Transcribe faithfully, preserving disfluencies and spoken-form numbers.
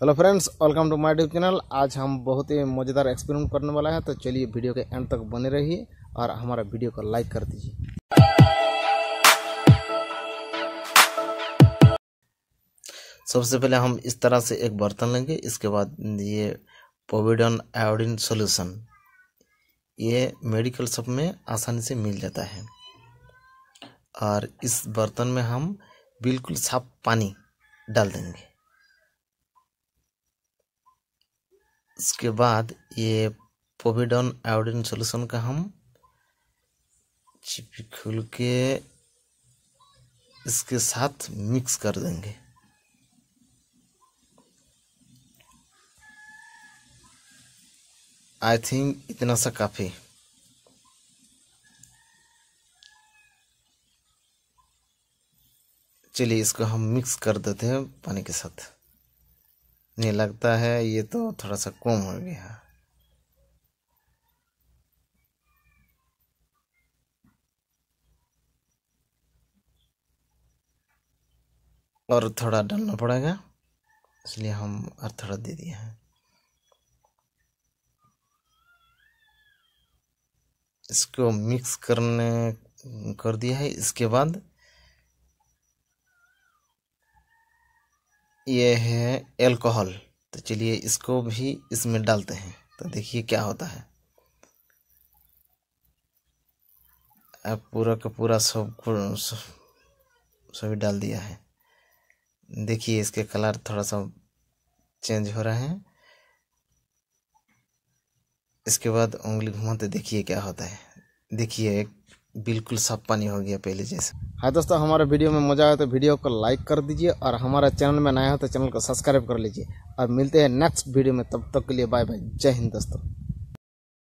Hello friends, welcome to my YouTube channel. आज हम बहुत ही मज़ेदार एक्सपेरिमेंट करने वाला है, तो चलिए वीडियो के एंड तक बने रहिए और हमारा वीडियो को लाइक कर दीजिए। सबसे पहले हम इस तरह से एक बर्तन लेंगे। इसके बाद ये प्रोविडन आयोडीन सॉल्यूशन, ये मेडिकल शॉप में आसानी से मिल जाता है। और इस बर्तन में हम बिल्कुल साफ पानी डाल देंगे। इसके बाद ये प्रोविडन आयोडीन सॉल्यूशन का हम चिपी खोल के इसके साथ मिक्स कर देंगे। आई थिंक इतना सा काफ़ी। चलिए इसको हम मिक्स कर देते हैं पानी के साथ। नहीं, लगता है ये तो थोड़ा सा कम हो गया। और थोड़ा डालना पड़ेगा, इसलिए हम और थोड़ा दे दिए हैं। इसको मिक्स करने कर दिया है। इसके बाद ये है अल्कोहल, तो चलिए इसको भी इसमें डालते हैं, तो देखिए क्या होता है। अब पूरा का पूरा सब सभी डाल दिया है। देखिए इसके कलर थोड़ा सा चेंज हो रहा है। इसके बाद उंगली घुमाते देखिए क्या होता है। देखिए एक बिल्कुल साफ पानी हो गया पहले जैसे। हाँ दोस्तों, हमारे वीडियो में मज़ा आया तो वीडियो को लाइक कर दीजिए और हमारा चैनल में नया हो तो चैनल को सब्सक्राइब कर लीजिए। और मिलते हैं नेक्स्ट वीडियो में, तब तक के लिए बाय बाय। जय हिंद दोस्तों।